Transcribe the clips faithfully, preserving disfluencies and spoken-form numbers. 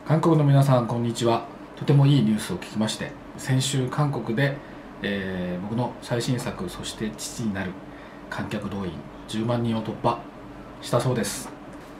韓国の皆さんこんにちは。とてもいいニュースを聞きまして、先週韓国で、えー、僕の最新作「そして父になる」観客動員じゅうまんにんを突破したそうです。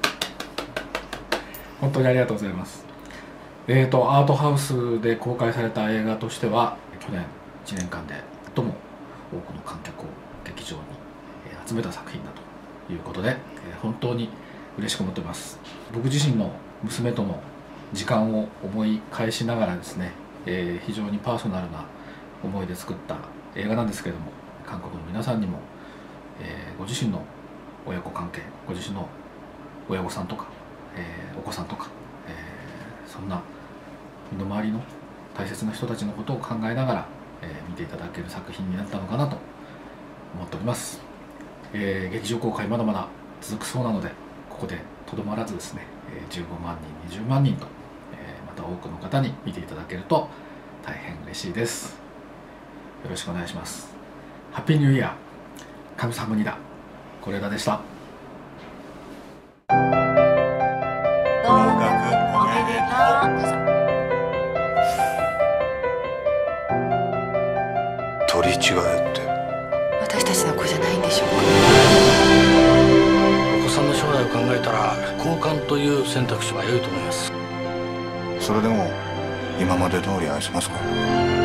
本当にありがとうございます。えーとアートハウスで公開された映画としては去年いちねんかんで最も多くの観客を劇場に集めた作品だということで、本当に嬉しく思っています。僕自身の娘との時間を思い返しながらですね、えー、非常にパーソナルな思いで作った映画なんですけれども、韓国の皆さんにも、えー、ご自身の親子関係、ご自身の親御さんとか、えー、お子さんとか、えー、そんな身の回りの大切な人たちのことを考えながら、えー、見ていただける作品になったのかなと思っております。えー、劇場公開まだまだ続くそうなので、ここでとどまらずですね、じゅうごまんにんにじゅうまんにんと、えー、また多くの方に見ていただけると大変嬉しいです。よろしくお願いします。ハッピーニューイヤー。カムサハムニダ。是枝でした。 合格おめでとう。取り違えって私たちの子じゃないんでしょうか。 お子さんの将来を考えたら交換という選択肢は良いと思います。 それでも今まで通り愛せますか？